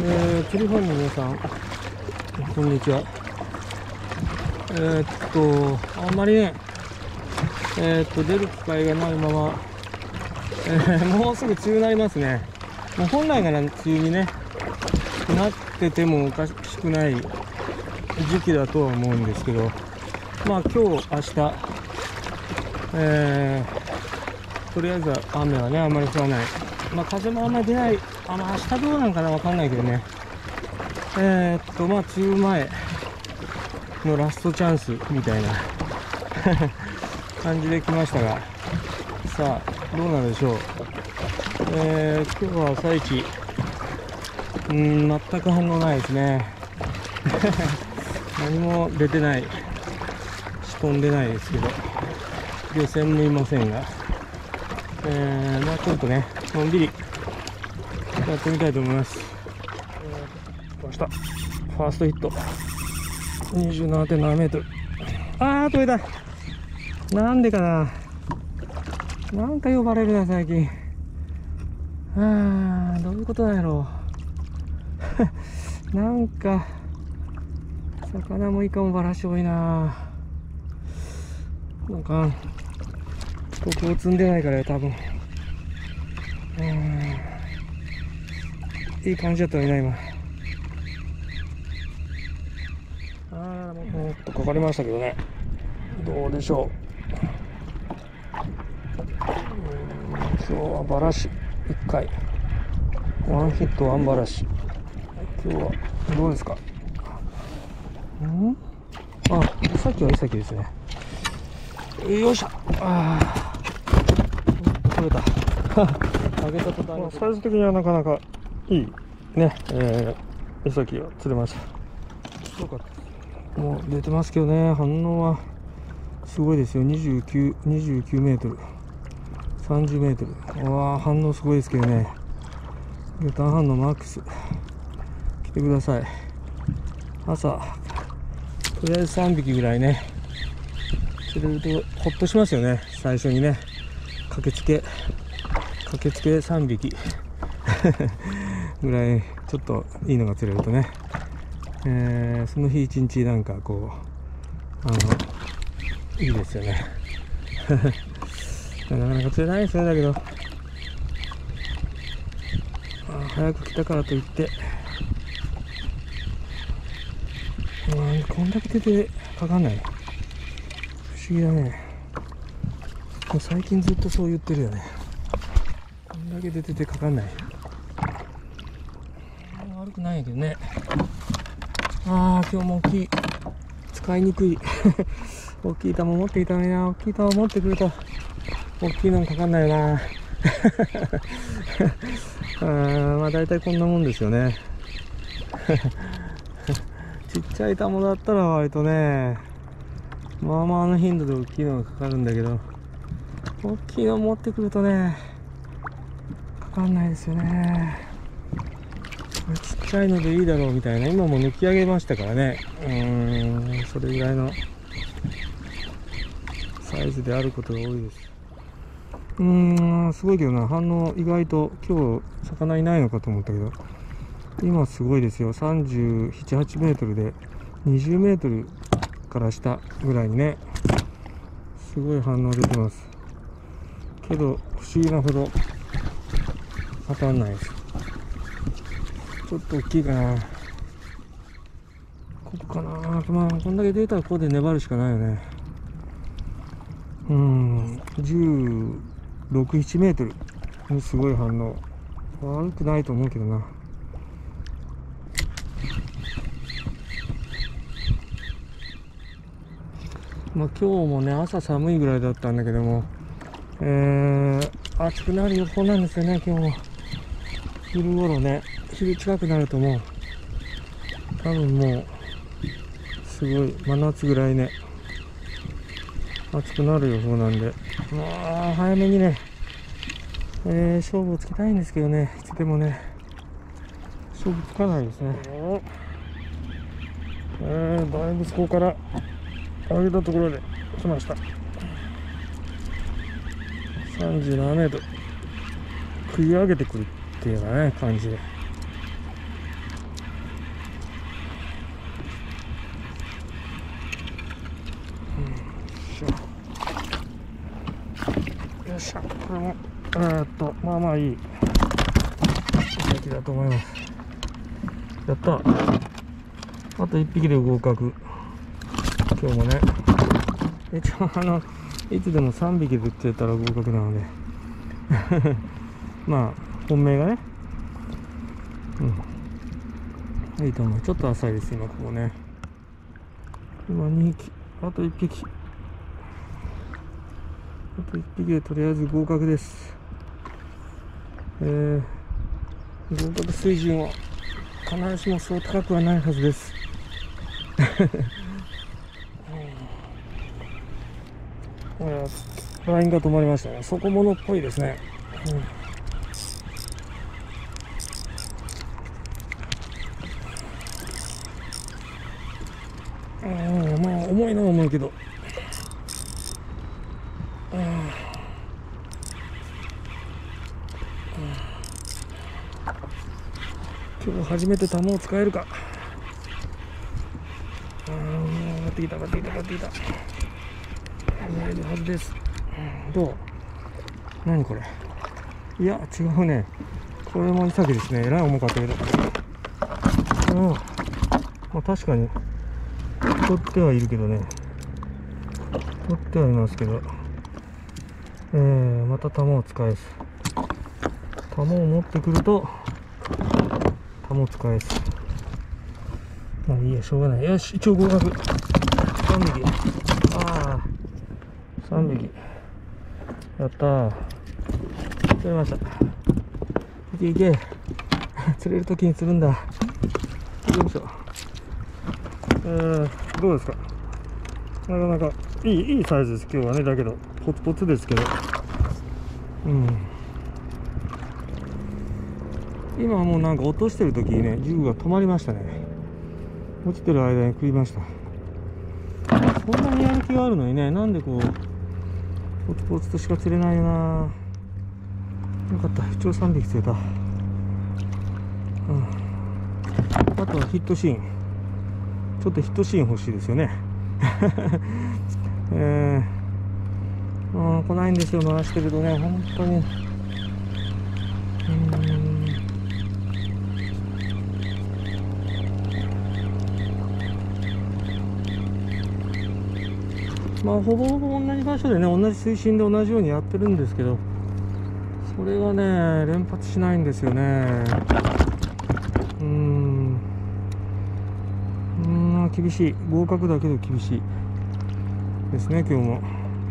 チリファンの皆さん、こんにちは。あんまりね、出る機会がないまま、もうすぐ梅雨になりますね。もう本来なら梅雨にね、なっててもおかしくない時期だとは思うんですけど、まあ今日、明日、とりあえずは雨はね、あんまり降らない。まあ風もあんまり出ない。まあ明日どうなのかなわかんないけどね。まあ梅雨前のラストチャンスみたいな感じで来ましたが、さあどうなるでしょう。今日は朝一全く反応ないですね何も出てない、仕込んでないですけど、漁船もいませんが、まあちょっとねのんびりやってみたいと思います。来ました、ファーストヒット 27.7 メートル。取れた。なんでかな、なんか呼ばれるな最近。どういうことなんやろうなんか魚もイカもバラシ多いな。なんかここを積んでないから多分いい感じだったのにな今。もっとかかりましたけどね、どうでしょう。今日はバラシ1回、ワンヒットワンバラシ。今日はどうですか。イサキはイサキですね。よいしょ。取れた上げた途端にサイズ的にはなかなかいいね、イサキが釣れました。よかった。もう出てますけどね、反応はすごいですよ。29メートル、30メートル。反応すごいですけどね。魚探反応マックス。来てください。朝とりあえず3匹ぐらいね釣れるとほっとしますよね。最初にね駆けつけ3匹ぐらいちょっといいのが釣れるとね、その日一日なんかこういいですよねなかなか釣れないですね。だけど早く来たからといってこんだけ出てかかんない、不思議だね。もう最近ずっとそう言ってるよね。こんだけ出ててかかんない、悪くないんやけどね。今日も大きい、使いにくい大きい玉持っていたのにな。大きい玉持ってくると大きいのかかんないよなまあ大体こんなもんですよねちっちゃいタモだったら割とね、まあまあの頻度で大きいのがかかるんだけど、大きいの持ってくるとね、かかんないですよね。ちっちゃいのでいいだろうみたいな、今も抜き上げましたからね。それぐらいのサイズであることが多いです。すごいけどな、反応意外と今日魚いないのかと思ったけど、今すごいですよ。37、8メートルで20メートルから下ぐらいにね、すごい反応出てます。けど不思議なほど当たんないです。ちょっと大きいかな。ここかな。まあこんだけ出たらここで粘るしかないよね。16、7メートルのすごい反応。悪くないと思うけどな。まあ今日もね朝寒いぐらいだったんだけども、暑くなる予報なんですよね。今日も昼頃ね、昼近くなるともう多分もうすごい真夏ぐらいね暑くなる予報なんで、まあ早めにね、勝負をつけたいんですけどね、いつでもね勝負つかないですね。だいぶそこから上げたところで来ました。37メートル食い上げてくるっていうようなね感じで、 れもまあまあいい出来だと思います。やった。あと1匹で合格。今日もね、一応いつでも3匹で釣れたら合格なのでまあ本命がね、いいと思う。ちょっと浅いです今ここね。今2匹、あと1匹、あと1匹でとりあえず合格です。合格水準は必ずしもそう高くはないはずですラインが止まりましたね。底物っぽいですね。まあ重いのは重いけど、今日初めてタモを使えるか。上がってきた上がってきた上がってきた。見えるはずです。どう？何これ？いや違うね。これもイサキですね。えらい重かったけど。まあ確かに取ってはいるけどね。取ってはいますけど。またタモを使えず。タモを持ってくるとタモ使えず。まあいいや、しょうがない。よし、一応合格。3匹。3匹。やったー。釣れました。いけいけ。釣れるときに釣るんだ。よいしょ。どうですか。なかなかいいサイズです、今日はね。だけど、ポツポツですけど。今はもうなんか落としてるときにね、銃が止まりましたね。落ちてる間に食いました。そんなにやる気があるのにね、なんでこうポツポツとしか釣れないよな。よかった、一応3匹釣れた。あとはヒットシーン、ちょっとヒットシーン欲しいですよね来ないんですよ、回してるとね、本当に。まあほぼほぼ同じ場所でね、同じ水深で同じようにやってるんですけど、それがね連発しないんですよね。厳しい。合格だけど厳しいですね、今日も。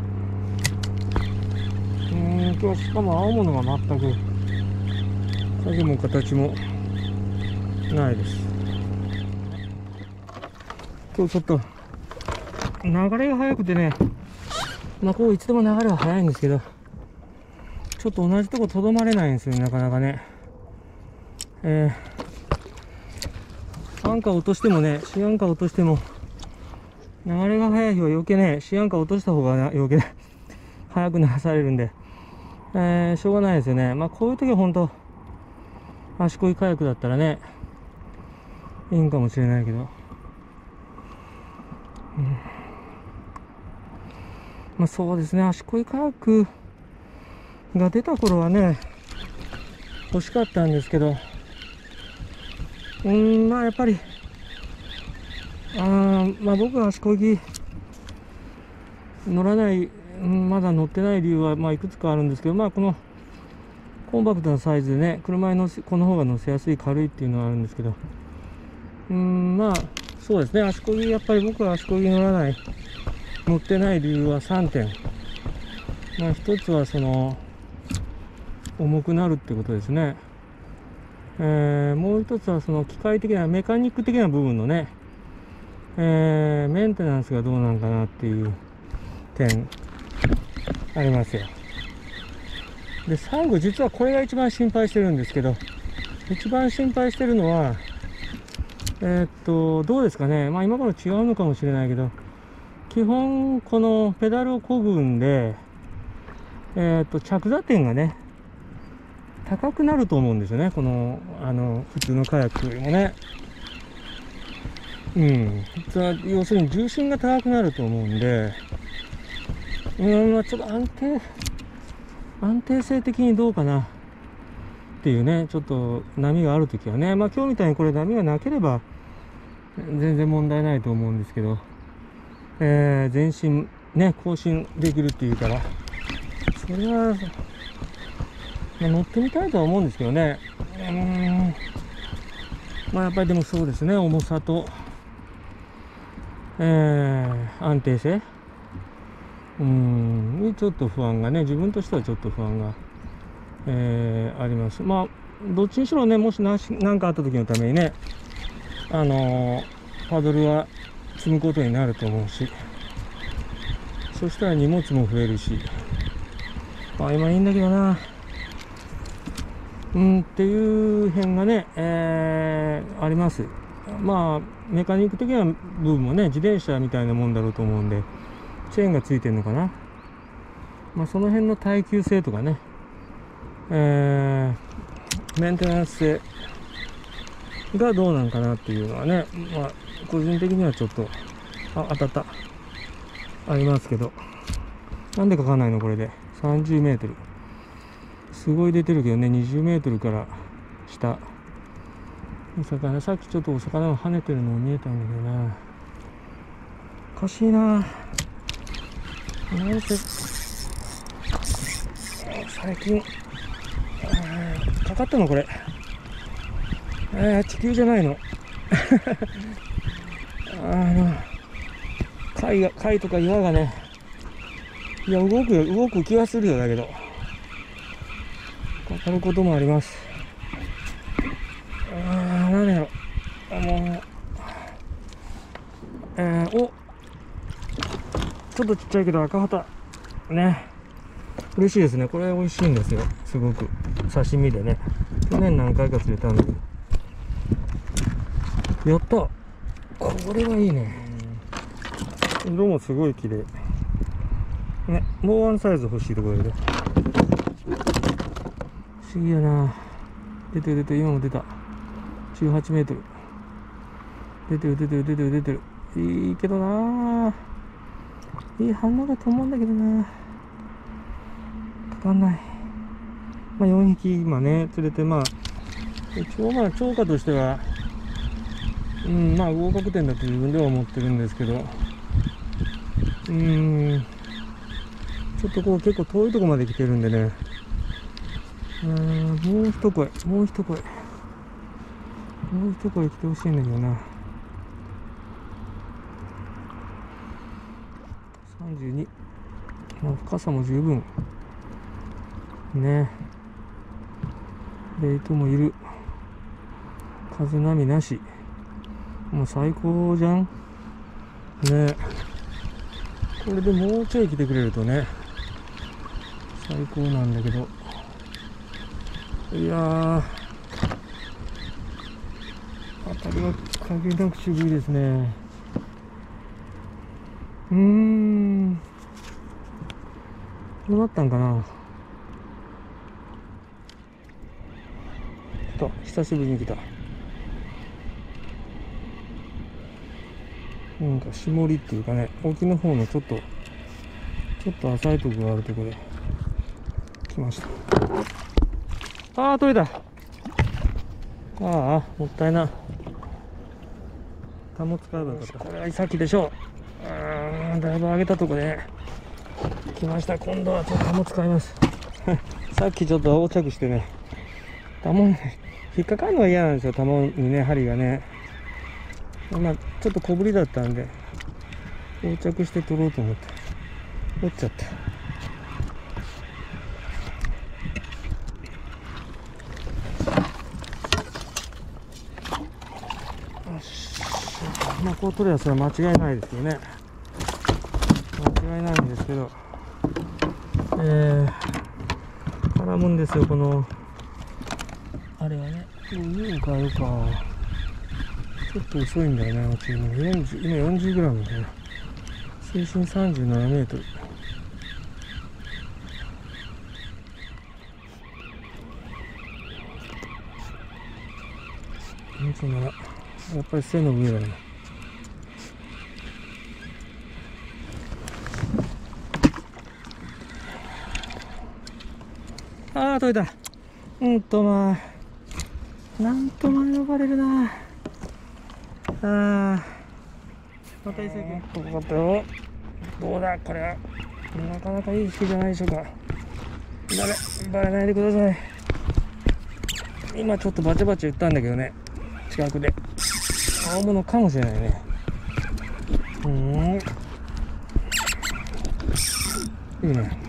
今日しかも青物が全く影も形もないです。今日ちょっと流れが速くてね、まあこういつでも流れは速いんですけど、ちょっと同じとことどまれないんですよね、なかなかね。アンカー落としてもね、シアンカー落としても、流れが速い日は余計ね、シアンカー落とした方が、ね、余計速く流されるんで、しょうがないですよね。まあこういう時は本当足こぎカヤックだったらね、いいんかもしれないけど、まあそうですね、足こぎカヤックが出た頃はね、欲しかったんですけど、まあやっぱり、まあ僕は足こぎ乗らない、まだ乗ってない理由はまあいくつかあるんですけど、まあこのコンパクトなサイズでね、車にこの方が乗せやすい、軽いっていうのはあるんですけど、まあそうですね、足こぎ、やっぱり僕は足こぎ乗らない、乗ってない理由は3点。まあ一つはその重くなるってことですね。もう一つはその機械的な、メカニック的な部分のね、メンテナンスがどうなんかなっていう点ありますよ。で最後、実はこれが一番心配してるんですけど、一番心配してるのはどうですかね、まあ今から違うのかもしれないけど、基本このペダルを漕ぐんで着座点がね高くなると思うんですよね、この普通のカヤックよりもね。要するに重心が高くなると思うんで、まあちょっと安定安定性的にどうかなっていうね、ちょっと波があるときはね、まあ今日みたいにこれ波がなければ全然問題ないと思うんですけど、前進ね、更新できるっていうから、それは、まあ、乗ってみたいとは思うんですけどね。まあやっぱりでもそうですね、重さと、安定性にちょっと不安がね、自分としてはちょっと不安が、あります。まあどっちにしろね、もし何かあった時のためにね、パドルは積むことになると思うし、そしたら荷物も増えるし、まあ今いいんだけどな、っていう辺がね、あります。まあメカニック的な部分もね、自転車みたいなもんだろうと思うんで、チェーンがついてるのかな。まあその辺の耐久性とかね、メンテナンス性がどうなんかなっていうのはね、まあ個人的にはちょっと当たったありますけど、なんでかかんないのこれで30メートル、すごい出てるけどね、20メートルから下お魚、さっきちょっとお魚が跳ねてるのも見えたんだけどな、おかしいな。なんせ最近かかったのこれ、地球じゃないの貝とか岩がね、いや動く気はするよ、だけどかかることもあります。何やろ、お、ちょっとちっちゃいけど赤旗ね、嬉しいですね。これ美味しいんですよ、すごく。刺身でね、去年何回か釣れたんだけど、やった、これはいいね。色もすごい綺麗ね。もうワンサイズ欲しいところで、不思議やな。出てる今も出た。18メートル出てる。いいけどな、いい反応だと思うんだけどな、かかんない。まあ4匹今ね釣れて、まあ一応まあ釣果としてはまあ合格点だと自分では思ってるんですけど、ちょっとこう結構遠いところまで来てるんでね、もう一声来てほしいんだけどな。32、まあ、深さも十分ね、レイトもいる、風波なし、もう最高じゃんね。これでもうちょい来てくれるとね最高なんだけど、いやー当たりは限りなく渋いですね。どうなったんかな。久しぶりに来た。なんか絞りっていうかね、沖の方のちょっと浅いところがあるところで来ました。取れた。もったいな。タモ使えばよかった。これはイサキでしょう。だいぶ上げたところでね来ました。今度はちょっとタモ使いますさっきちょっと横着してね、タモに引っかかるのは嫌なんですよ、タモにね、針がね。まあちょっと小ぶりだったんで横着して取ろうと思って折っちゃった。よし、まあこう取ればそれは間違いないですよね。間違いないんですけど、絡むんですよ、このあれはね。上を変えようか。ちょっと遅いんだよね、落ちるの。今 40g でね、水深37メートル。やっぱり背の上だね。 ああ、取れた。なんとまあ呼ばれるな。また伊勢君。よかったよ。どうだ、これは。なかなかいい引きじゃないでしょうか。バレないでください。今ちょっとバチバチ言ったんだけどね。近くで。青物かもしれないね。いいね。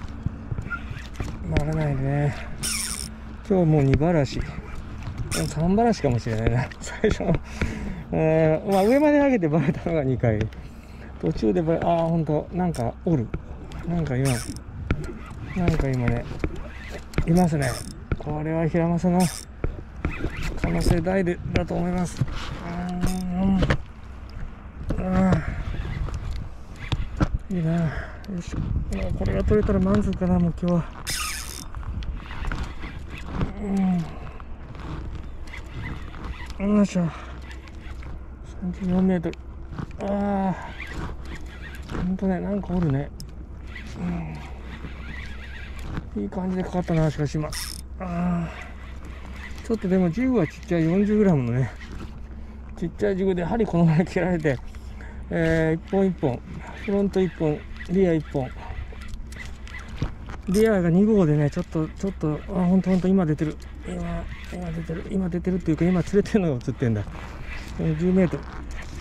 バレないでね。今日もう2バラシ。3バラシかもしれないな。最初の。まあ上まで上げてバレたのが2回。途中でほんと、なんかおる。なんか今ね、いますね。これは平正の可能性大だと思います。いいな。よいしょ。これが取れたら満足かな、もう今日は。よいしょ。34メートル。ほんとね、なんかおるね。いい感じでかかったな、しかし今。ちょっとでもジグはちっちゃい 40g のね、ちっちゃいジグで針このまま切られて、一本一本、フロント1本、リア1本。リアが2号でね、ちょっと、ほんと今出てる。今出てるっていうか、今釣れてるのが映ってんだ。10メート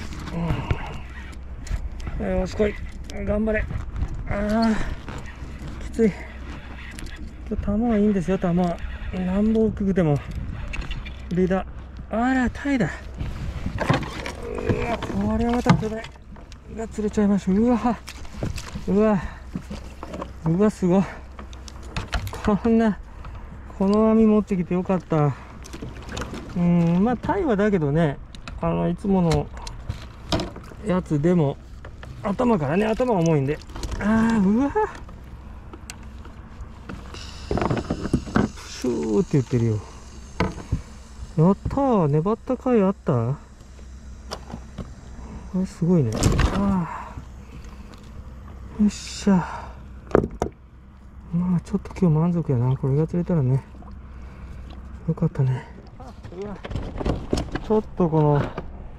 ル。よしこい。頑張れ。きつい。今日球はいいんですよ、球は。なんぼ大きくても。リーダー。タイだ。これはまた巨大が釣れちゃいました。うわ、すごい。この網持ってきてよかった。まあ、タイはだけどね、いつものやつでも、頭が重いんで。プシューって言ってるよ。やったー。粘った回あった。これすごいね。よっしゃ。まあちょっと今日満足やな。これが釣れたらね、よかったね。ちょっとこの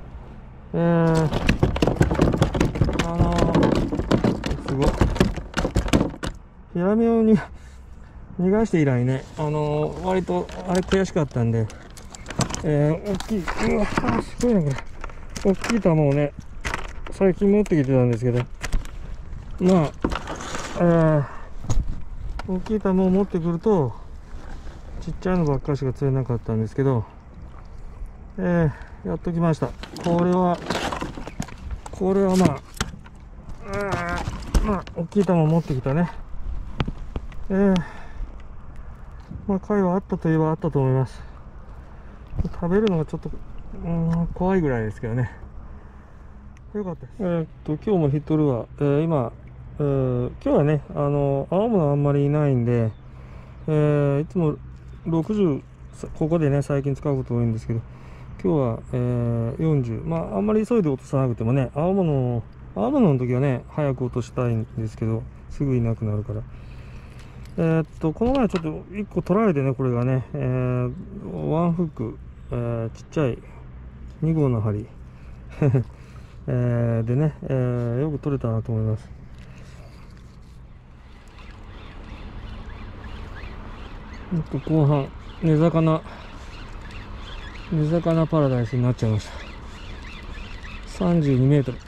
すごい。ヒラメを逃がして以来ね、割とあれ悔しかったんで、大きい、すごいなこれ。大きい球をね、最近持ってきてたんですけど、まあ、大きい球を持ってくると、ちっちゃいのばっかりしか釣れなかったんですけど、やっときました。これはまあ、大きい球を持ってきたね。まあ、貝はあったといえばあったと思います。食べるのがちょっと、怖いぐらいですけどね。よかったです。今日もヒットルアー、今日はね、青物あんまりいないんで、いつも60、ここでね、最近使うこと多いんですけど、今日は、40。まあ、あんまり急いで落とさなくてもね、青物の時はね、早く落としたいんですけど、すぐいなくなるから。この前ちょっと1個取られてね、これがね、ワンフック、ちっちゃい2号の針、でね、よく取れたなと思います。後半、根魚パラダイスになっちゃいました。32メートル。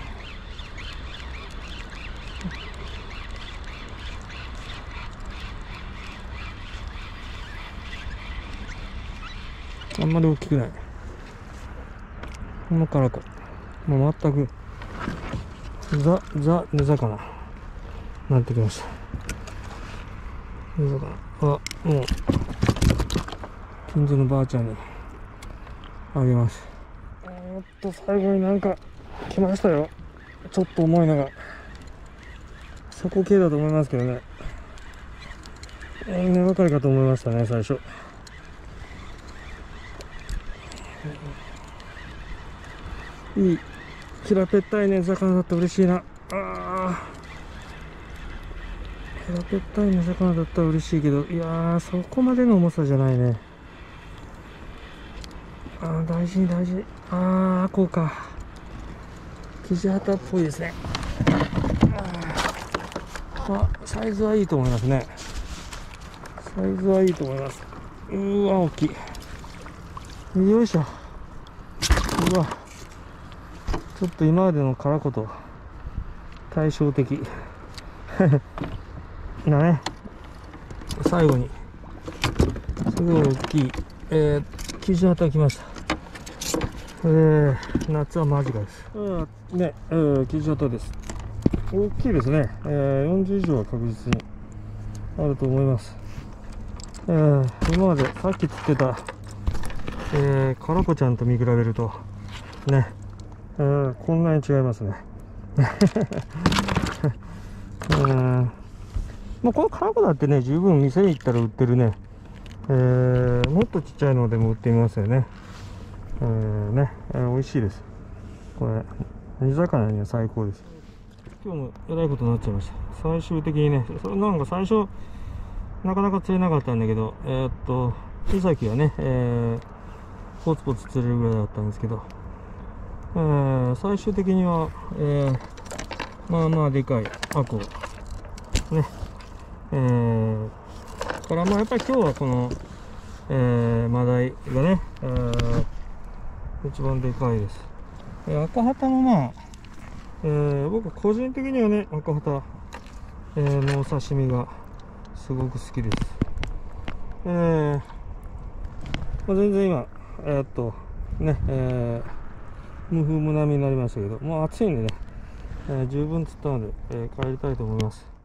あんまり大きくない。このからか。もう全く、ザ、根魚。なってきました。根魚。もう、近所のばあちゃんにあげます。最後になんか来ましたよ。ちょっと重いのが。底系だと思いますけどね。根ばかりかと思いましたね、最初。いい平べったいね、魚だったら嬉しいな。 平べったいの魚だったら嬉しいけど、いやー、そこまでの重さじゃないね。大事に大事に。こうか。キジハタっぽいですね。サイズはいいと思いますね。サイズはいいと思います。大きい。よいしょ。ちょっと今までのカラコと対照的なね。最後にすごい大きいキジハタ来ました。夏は間近です。キジハタです。大きいですね。40以上は確実にあると思います。今までさっき釣ってた、カラコちゃんと見比べるとね、こんなに違いますね。このカラコだってね、十分店に行ったら売ってるね、もっとちっちゃいのでも売ってみますよね。美味しいです。これ煮魚には最高です。今日もえらいことになっちゃいました。最終的にね、なんか最初なかなか釣れなかったんだけど、イサキはね、ポツポツ釣れるぐらいだったんですけど、最終的には、まあまあでかいアコね、からまあやっぱり今日はこの、マダイがね、一番でかいです。赤ハタもまあ、僕個人的にはね、赤ハタ、のお刺身がすごく好きです。全然今無風無波になりましたけど、もう暑いんでね、十分釣ったので、帰りたいと思います。